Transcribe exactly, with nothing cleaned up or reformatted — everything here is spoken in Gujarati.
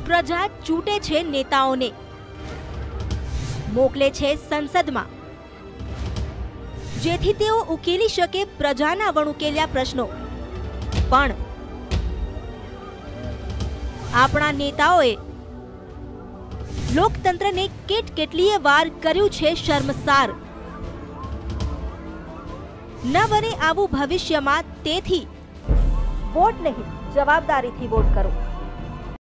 પ્રજા ચૂંટે છે નેતાઓને, મોકલે છે સંસદમાં, જેથી તેઓ ઉકેલી શકે પ્રજાના વણુકેલ્યા પ્રશ્નો. પણ આપણા નેતાઓએ લોકતંત્રને કેટ કેટલીય વાર કર્યું છે શર્મસાર. ન બને આવું ભવિષ્યમાં. તેથી વોટ નહીં, જવાબદારીથી વોટ કરો.